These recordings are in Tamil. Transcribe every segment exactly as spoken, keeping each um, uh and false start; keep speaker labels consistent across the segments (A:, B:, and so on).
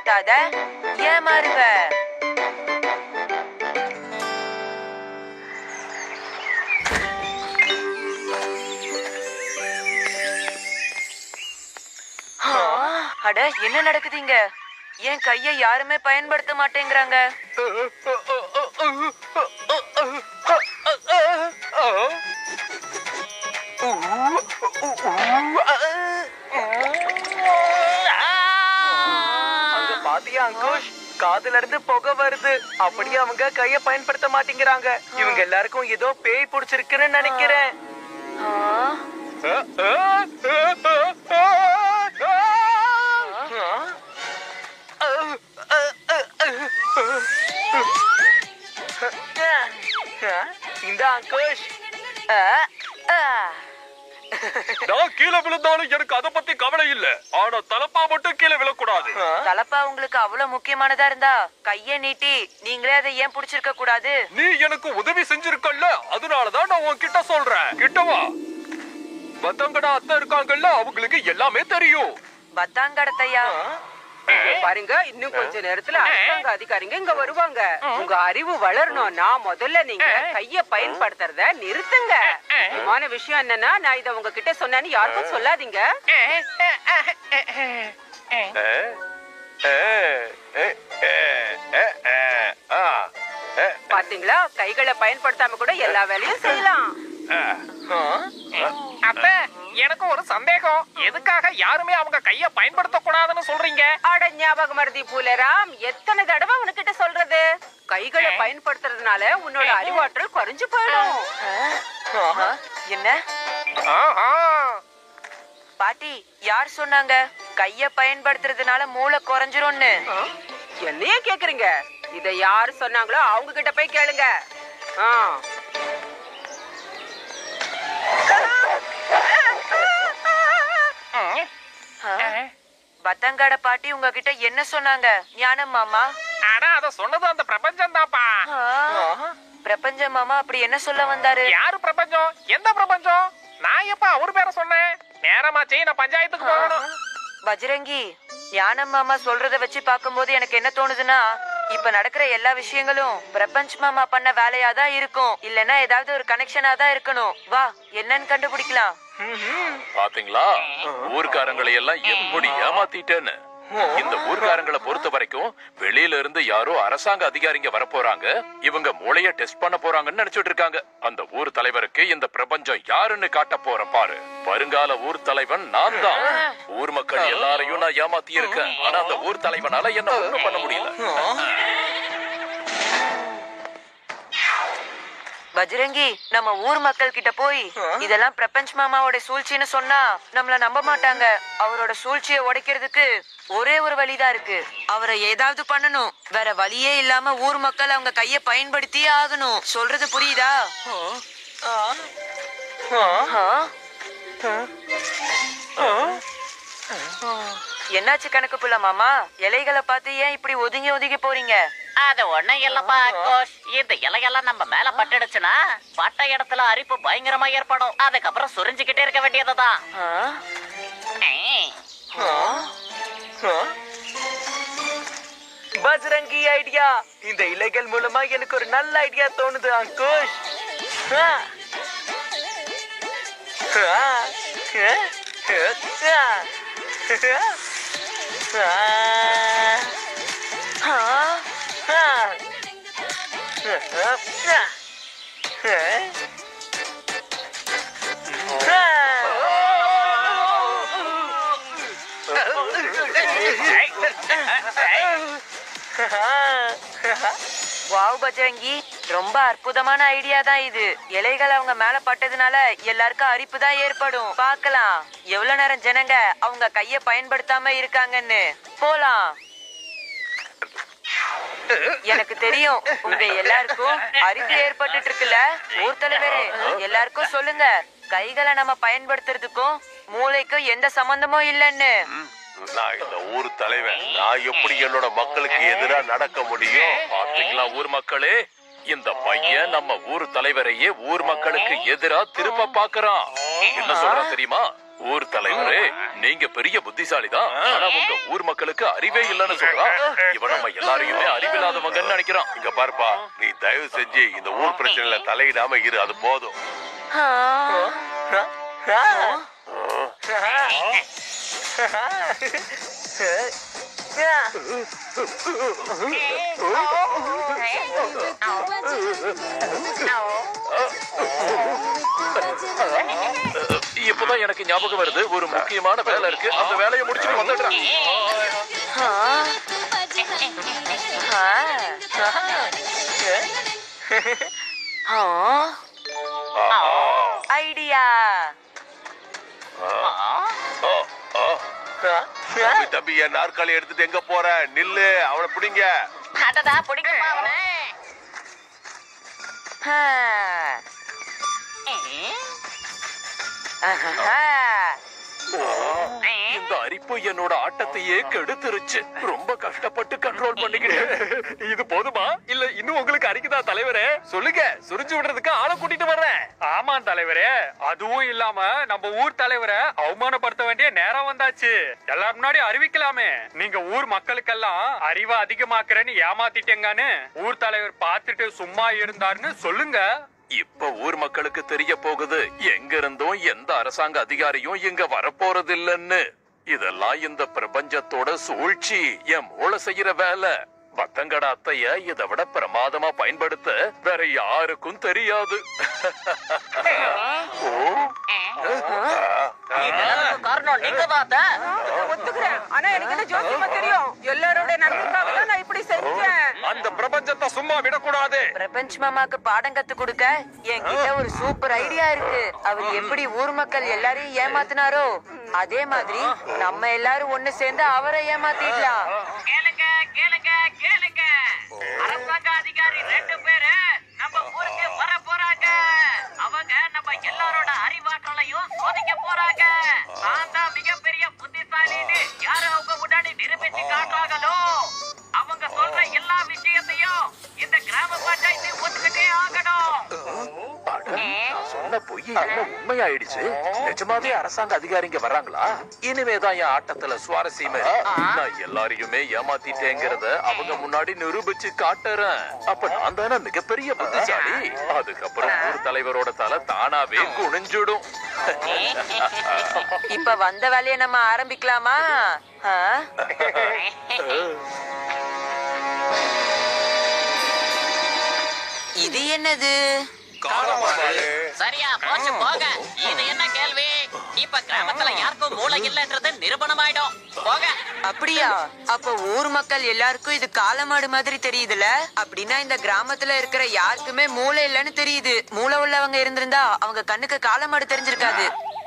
A: ஏமாத்தாத, ஏமாறுவ. அட, என்ன நடக்குதுங்க? என் கையை யாருமே பயன்படுத்த மாட்டேங்கிறாங்க.
B: அங்க பாத்தியா அங்குஷ், காதுல இருந்து புகை வருது. அப்படியே அவங்க கைய பயன்படுத்த மாட்டேங்கிறாங்க. இவங்க எல்லாருக்கும் ஏதோ பேய் பிடிச்சிருக்குன்னு நினைக்கிறேன். இந்த அங்குஷ்,
C: நான் கீழே விழுந்தாலும் எனக்கு அதை பத்தி கவலை இல்ல. ஆனா தலப்பா மட்டும் கீழே விழக்கூடாது.
A: தலப்பா உங்களுக்கு அவ்வளவு முக்கியமானதா இருந்தா கைய நீட்டி நீங்களே அதை ஏன் புடிச்சிருக்க கூடாது?
C: நீ எனக்கு உதவி செஞ்சிருக்கல்ல, அதனாலதான் நான் உன்கிட்ட சொல்றேன். கிட்டவா. பத்தங்கடா அத்தை இருக்காங்கல்ல, அவங்களுக்கு எல்லாமே தெரியும்.
A: பத்தாங்கடத்தையா?
D: பாருங்க, இன்னும் கொஞ்ச நேரத்துல அரசாங்க அதிகாரிங்க இங்க வருவாங்க. உங்க அறிவு வளரணும்னா முதல்ல நீங்க கைய பயன்படுத்துறத நிறுத்துங்க. முக்கியமான விஷயம் என்னன்னா, நான் இத உங்ககிட்ட சொன்னேன்னு யாருக்கும் சொல்லாதீங்க. பாத்தீங்களா, கைகளை பயன்படுத்தாம கூட எல்லா வேலையும் செய்யலாம்.
E: அப்ப எனக்கு ஒரு சந்தேகம், எதுக்காக யாருமே அவங்க கைய பயன்படுத்த கூடாதுன்னு சொல்றீங்க?
D: அட ஞாபகம் மருதி பூலராம், எத்தனை தடவை உனக்கிட்ட சொல்றது? கைகளை பயன்படுத்துறதுனால உன்னோட அறிவாற்றல் குறைஞ்சு போயிடும்.
A: என்ன பாட்டி, யார் சொன்னாங்க கைய பயன்படுத்துறதுனால மூளை குறைஞ்சிரும்னு?
D: என்னையே கேக்குறீங்க? இத யாரு சொன்னாங்களோ அவங்க கிட்ட போய் கேளுங்க.
A: பத்தங்கட பாட்டி உங்ககிட்ட என்ன சொன்னாங்க? ஞானம் மாமா?
E: ஆனா அத சொன்னது அந்த பிரபஞ்சம் தான்ப்பா.
A: பிரபஞ்சம் மாமா அப்படி என்ன சொல்ல வந்தாரு?
E: யாரு பிரபஞ்சம்? எந்த பிரபஞ்சம்? நான் எப்ப அவரு பேரை சொன்னேன்? நேரமாச்சு, நான் பஞ்சாயத்துக்கு போகணும்.
A: பஜ்ரங்கி, ஞானம் மாமா சொல்றத வச்சு பாக்கும்போது எனக்கு என்ன தோணுதுன்னா, இப்ப நடக்கிற எல்லா விஷயங்களும் பிரபஞ்ச மாமா பண்ண வேலையா தான் இருக்கும். இல்லன்னா ஏதாவது ஒரு கனெக்ஷனா தான் இருக்கணும். வா, என்னன்னு கண்டுபிடிக்கலாம்.
C: பாத்தீங்களா, ஊர்க்காரங்களை எல்லாம் எப்படி ஏமாத்திட்டேன்னு. இந்த ஊர்க்காரங்களை பொறுத்த வரைக்கும் வெளியில இருந்து யாரோ அரசாங்க அதிகாரிங்க வரப்போறாங்க, இவங்க மூளைய டெஸ்ட் பண்ண போறாங்கன்னு நினைச்சிட்டு இருக்காங்க. அந்த ஊர் தலைவருக்கு இந்த பிரபஞ்சம் யாருன்னு காட்ட போறேன் பாரு. வருங்கால ஊர் தலைவன் நான் தான். ஊர் மக்கள் எல்லாரையும் நான் ஏமாத்தி இருக்கேன். ஆனா அந்த ஊர் தலைவனால என்ன ஒண்ணும் பண்ண முடியல.
A: பஜ்ரங்கி, நம்ம ஊர் மக்கள் கிட்ட போய் இதெல்லாம் பிரபஞ்ச மாமாவோட சூழ்ச்சின்னு சொன்னா நம்மள நம்ப மாட்டாங்க. அவரோட சூழ்ச்சியை உடைக்கிறதுக்கு ஒரே ஒரு வழிதான் இருக்கு. அவரை ஏதாவது பண்ணணும். வேற வழியே இல்லாம ஊர் மக்கள் அவங்க கைய பயன்படுத்தியே ஆகணும். சொல்றது புரியுதா? என்னாச்சு கணக்கு புள்ள மாமா? இலைகளை பார்த்து ஏன் இப்படி ஒதுங்கி ஒதுங்கி போறீங்க?
F: அது ஒண்ணும் இல்லப்பா கோஷ், இந்த இலையெல்லாம் நம்ம மேல பட்டுடுச்சுன்னா பட்ட இடத்துல அரிப்பு பயங்கரமா ஏற்படும். அதுக்கப்புறம் சுரிஞ்சுக்கிட்டே இருக்க வேண்டியதுதான்.
B: பஜ்ரங்கி ஐடியா. இந்த இலைகள் மூலமா எனக்கு ஒரு நல்ல ஐடியா தோணுது அங்குஷ்.
A: வாவ் பஜ்ரங்கி, ரொம்ப அற்புதமான ஐடியா தான் இது. இலைகள் அவங்க மேல பட்டதுனால எல்லாருக்கும் அரிப்பு தான் ஏற்படும். பார்க்கலாம் எவ்வளவு நேரம் ஜனங்க அவங்க கைய பயன்படுத்தாம இருக்காங்கன்னு. போலாம். எனக்கு தெரியும் உங்க எல்லாருக்கும் அரிப்பு ஏற்பட்டு இருக்குல்ல. ஊர் தலைவரே, எல்லாருக்கும் சொல்லுங்க, கைகளை நம்ம பயன்படுத்துறதுக்கும் மூளைக்கும் எந்த சம்பந்தமும் இல்லைன்னு.
C: நான் இந்த ஊர் தலைவன், நான் எப்படி என்னோட மக்களுக்கு எதிரா நடக்க முடியும்? பாத்தீங்களா ஊர் மக்களே, இந்த பையன் நம்ம ஊர் தலைவரையே ஊர் மக்களுக்கு எதிரா திருப்ப பாக்குறான். என்ன சொல்றான் தெரியுமா? ஊர் தலைவரே, நீங்க பெரிய புத்திசாலிதான். ஆனா உங்க ஊர் மக்களுக்கு அறிவே இல்லன்னு சொல்றான். இவன் நம்ம எல்லாரையுமே அறிவில்லாதவங்கன்னு நினைக்கிறான்.
G: இங்க பாருப்பா, நீ தயவு செஞ்சு இந்த ஊர் பிரச்சனையில தலையிடாம இரு, அது போதும்.
C: இப்பதான் எனக்கு ஞாபகம் வருது, ஒரு முக்கியமான வேலை இருக்கு. அந்த வேலையை முடிச்சுட்டு வந்துடுறேன்.
A: ஐடியா.
G: தம்பி, தம்பி, என் நாற்காலி எடுத்துட்டு எங்க போற? நில்லு, அவனை பிடிங்க.
F: அடடா, பிடிக்குமா அவனை?
C: இந்த அரிப்பு என்னோட ஆட்டத்தையே கெடுத்துருச்சு. ரொம்ப கஷ்டப்பட்டு கண்ட்ரோல் பண்ணிக்கிட்டேன்.
E: இது போதுமா இல்ல இன்னும் உங்களுக்கு அரிக்குதா தலைவரே? சொல்லுங்க, சுரிஞ்சு விடுறதுக்கு ஆளை கூட்டிட்டு வர்றேன். ஆமா தலைவரே, அதுவும் இல்லாம நம்ம ஊர் தலைவரை அவமானப்படுத்த வேண்டிய நேரம் வந்தாச்சு. எல்லாரும் முன்னாடி அறிவிக்கலாமே, நீங்க ஊர் மக்களுக்கெல்லாம் அறிவை அதிகமாக்குறேன்னு ஏமாத்திட்டேங்கன்னு ஊர் தலைவர் பார்த்துட்டு சும்மா இருந்தாருன்னு சொல்லுங்க.
C: இப்ப ஊர் மக்களுக்கு தெரிய போகுது, எங்க இருந்தும் எந்த அரசாங்க அதிகாரியும் இங்க வரப்போறது இல்லன்னு. இதெல்லாம் இந்த பிரபஞ்சத்தோட சூழ்ச்சி, என் மூளை செய்யற வேலை. பத்தங்கட அத்தைய இதை விட பிரமாதமா பயன்படுத்த வேற யாருக்கும் தெரியாது.
F: காரணம் நீங்க தான்.
D: ஒத்துக்கிறேன், ஆனா எனக்கு என்ன ஜோசியமா தெரியும். எல்லாரோட நன்மைக்காக தான் நான் இப்படி செஞ்சேன்.
E: அந்த பிரபஞ்சத்தை சும்மா விடக்கூடாது.
A: பிரபஞ்ச் மாமாக்கு பாடம் கத்து கொடுக்க என்கிட்ட ஒரு சூப்பர் ஐடியா இருக்கு. அவர் எப்படி ஊர் மக்கள் எல்லாரையும் ஏமாத்தினாரோ அதே மாதிரி நம்ம எல்லாரும் ஒண்ணு சேர்ந்து அவரை ஏமாத்திடலாம்.
F: கேளுங்க கேளுங்க கேளுங்க, அரசாங்க அதிகாரி ரெண்டு பேரு நம்ம ஊருக்கு வர போறாங்க. அவங்க நம்ம எல்லாரோட அறிவாற்றலையும் சோதிக்க போறாங்க. நான் தான் மிகப்பெரிய புத்திசாலின்னு யாரு அவங்க முன்னாடி நிரூபிச்சு காட்டுறாங்களோ அவங்க சொல்ற எல்லா விஷயத்தையும் இந்த கிராம பஞ்சாயத்து ஒத்துக்கிட்டே ஆகணும்.
C: சொன்ன பொய் என்ன உண்மையாயிடுச்சு. நிஜமாவே அரசாங்க அதிகாரிங்க வர்றாங்களா? இனிமேதான் என் ஆட்டத்துல சுவாரஸ்யமே. நான் எல்லாரையுமே ஏமாத்திட்டேங்கிறத அவங்க முன்னாடி நிரூபிச்சு காட்டுறேன். அப்ப நான் தானே மிகப்பெரிய புத்திசாலி. அதுக்கப்புறம் ஊர் தலைவரோட தலை தானாவே குனிஞ்சிடும்.
A: இப்ப வந்த வேலையை நம்ம ஆரம்பிக்கலாமா? இது என்னது?
F: சரியா போச்சு போக. இது என்ன கேள்வி? இப்ப கிராமத்துல யாருக்கும் மூளை இல்லன்றது நிரூபணமாயிடும். போக.
A: அப்படியா? அப்ப ஊர் மக்கள் எல்லாருக்கும் இது காளமாடு மாதிரி தெரியுதுல. அப்படின்னா இந்த கிராமத்துல இருக்கிற யாருக்குமே மூளை இல்லன்னு தெரியுது. மூளை உள்ளவங்க இருந்திருந்தா அவங்க கண்ணுக்கு காளமாடு தெரிஞ்சிருக்காது.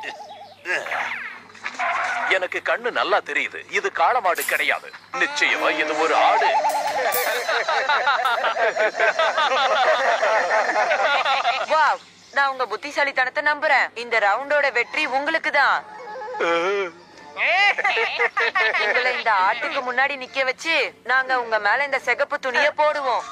C: எனக்கு கண்ணு நல்லா தெரியுது, இது காளமாடு கிடையாது. நிச்சயமா இது ஒரு ஆடு.
A: வாவ், நான் உங்க புத்திசாலித்தனத்தை நம்புறேன். இந்த ரவுண்டோட வெற்றி உங்களுக்கு தான். உங்களை இந்த ஆட்டுக்கு முன்னாடி நிக்க வச்சு நாங்க உங்க மேல இந்த சிகப்பு துணிய போடுவோம்.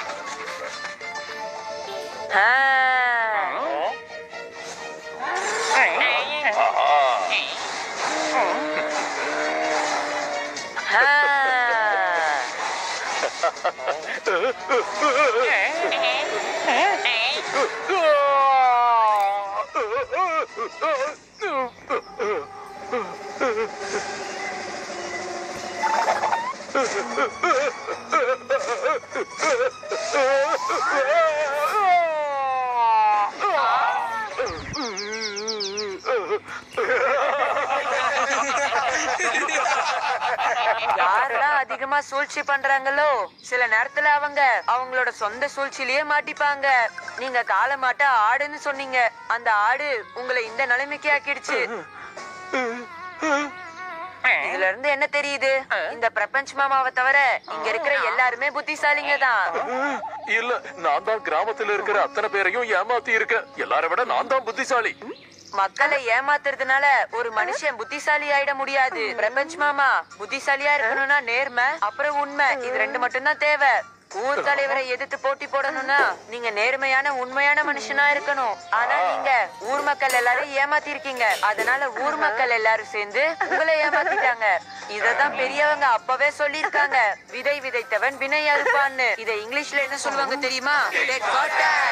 A: யாரெல்லாம் அதிகமா சூழ்ச்சி பண்றாங்களோ சில நேரத்துல அவங்க அவங்களோட சொந்த சூழ்ச்சியிலேயே மாட்டிப்பாங்க. நீங்க காளமாட்ட ஆடுன்னு சொன்னீங்க. அந்த ஆடு உங்களை இந்த நிலைமைக்கு ஆக்கிடுச்சு. இதுல இருந்து என்ன தெரியுது? இந்த பிரபஞ்ச் மாமாவை தவிர இங்க இருக்கிற எல்லாருமே புத்திசாலிங்க தான்.
C: இல்ல, நான் தான் கிராமத்துல இருக்கிற அத்தனை பேரையும் ஏமாத்தி இருக்கேன். எல்லாரை விட நான் தான் புத்திசாலி.
A: மக்களை ஏமாத்துறதுனால ஒரு மனுஷன் புத்திசாலி ஆயிட முடியாது. பிரபஞ்ச் மாமா, புத்திசாலியா இருக்கணும்னா நேர்மை அப்புறம் உண்மை, இது ரெண்டு மட்டும் தான் தேவை. ஊர் தலைவரை எதிர்த்து போட்டி போடணும்னா நீங்க நேர்மையான உண்மையான மனுஷனா இருக்கணும். ஆனா நீங்க ஊர் மக்கள் எல்லாரும் ஏமாத்தி இருக்கீங்க. அதனால ஊர் மக்கள் எல்லாரும் சேர்ந்து உங்களை ஏமாத்திட்டாங்க. இததான் பெரியவங்க அப்பவே சொல்லிருக்காங்க, விதை விதைத்தவன் வினை அறுப்பான்னு. இதை இங்கிலீஷ்ல என்ன சொல்லுவாங்க தெரியுமா? Get water.